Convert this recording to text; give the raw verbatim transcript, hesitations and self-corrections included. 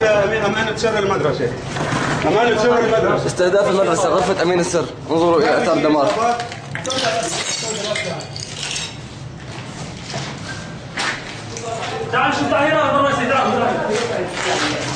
أمانة سر المدرسة. أمانة سر المدرسة. استهداف المدرسة غرفة أمين السر. انظروا إلى آثار دمار. تعال شوف هنا المدرسة. تعال.